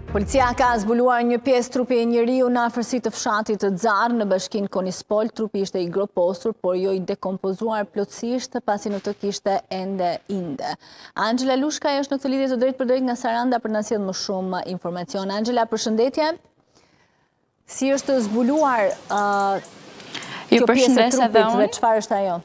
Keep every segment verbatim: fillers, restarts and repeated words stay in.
Policia ka zbuluar një pjesë trupi e njeriu në afërsi të fshatit të Xarr në bashkinë Konispol. Trupi ishte i groposur, por jo i dekompozuar plotësisht, pasi nuk të kishte ende inde. Angela Lushka është në këtë lidhje të drejtë për drejtë nga Saranda për na sjell më shumë informacion. Angela, përshëndetje. Si është zbuluar uh, kjo pjesë e trupit dhe çfarë është ajo?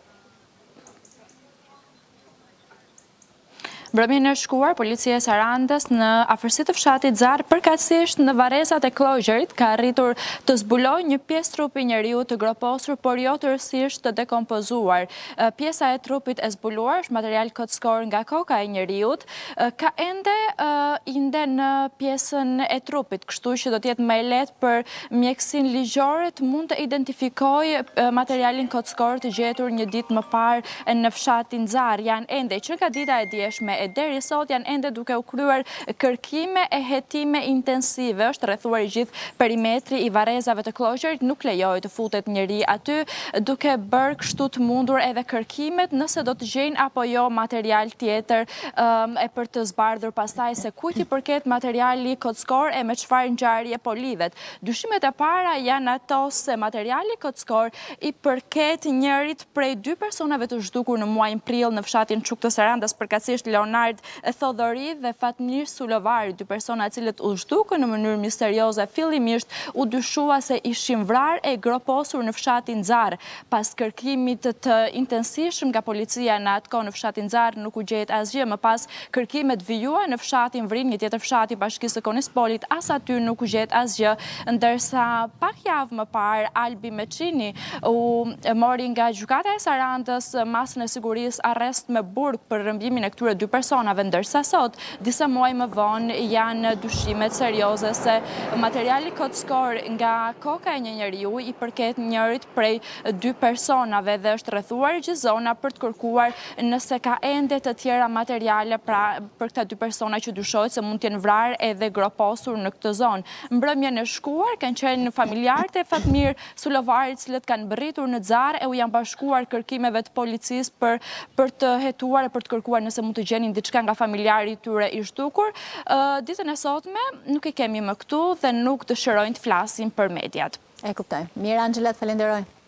Mbrëmjen e shkuar, policia e Sarandës në afërsi të fshatit Xarr, përkatësisht në varrezat e Closure-it, ka arritur të zbulojë një pjesë trupi njeriu të groposur, por jo tërësisht të dekompozuar. Pjesa e trupit e zbuluar është material kockor nga koka e njeriut, ka ende inde në pjesën e trupit, kështu që do të jetë më e lehtë për mjekësinë ligjore të mund të identifikojë materialin kockor të gjetur një ditë më parë në fshatin Xarr. Janë ende që nga dita e dieshme e deri sot janë ende duke u kryer kërkime e hetime intensive. Është rrethuar i gjithë perimetri i varrezave të Closure-it, nuk lejohet të futet njeri aty, duke bërë kështu të mundur edhe kërkimet nëse do të gjejnë apo jo material tjetër um, e për të zbardhur pastaj se kujt i përket materiali kockor e me çfarë ngjarje po lidhet. Dyshimet e para janë ato se materiali kockor i përket njërit prej dy personave të zhdukur në muajin prill në fshatin Çuk të Sarandës, përkatësisht Leonard Thodori dhe Fatmir Sulovari, dy persona cilët u zhdukën në mënyrë misterioze. Fillimisht u dyshua se ishin vrarë e groposur në fshatin Xarr. Pas kërkimit të intensivshëm nga policia në atë kohë në fshatin Xarr nuk u gjet asgjë. Më pas kërkimet vijuan në fshatin Vrin, një tjetër fshat i bashkisë së Konispolit, as aty nuk u gjet asgjë, ndërsa pak javë më parë Albi Meçini u mori nga gjykata e Sarandës masën e sigurisë arrest me burg për rrëmbimin e këtyre dy personave, ndërsa sot, disa muaj më vonë, janë dyshimet serioze se materiali kockor nga koka e një njeriu i përket njërit prej dy personave dhe është rrethuar gjithë zona për të kërkuar nëse ka ende të tjera materiale pra për këta dy persona që dyshohet se mund të jenë vrarë edhe groposur në këtë zonë. Mbrëmjen e shkuar kanë qenë familjarët e Fatmir Sulovarit, cilët kanë bërritur në Xarr e u janë bashkuar kërkimeve të policisë për për të hetuar e për të kërkuar nëse mund të gjenin diçka nga familjari i tyre i zhdukur. Ditën e sotme nuk i kemi më këtu dhe nuk dëshirojnë të flasin për mediat. E kuptoj. Mirë, Angela, të falenderoj.